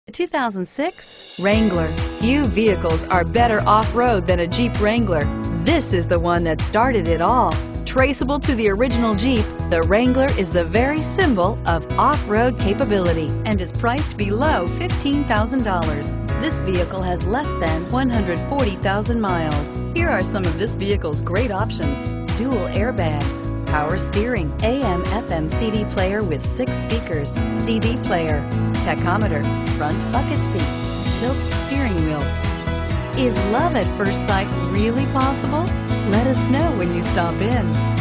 2006 Wrangler. Few vehicles are better off-road than a Jeep Wrangler. This is the one that started it all. Traceable to the original Jeep, the Wrangler is the very symbol of off-road capability and is priced below $15,000. This vehicle has less than 140,000 miles. Here are some of this vehicle's great options: dual airbags, power steering, AM/FM CD player with 6 speakers, CD player, tachometer, front bucket seats, tilt steering wheel. Is love at first sight really possible? Let us know when you stop in.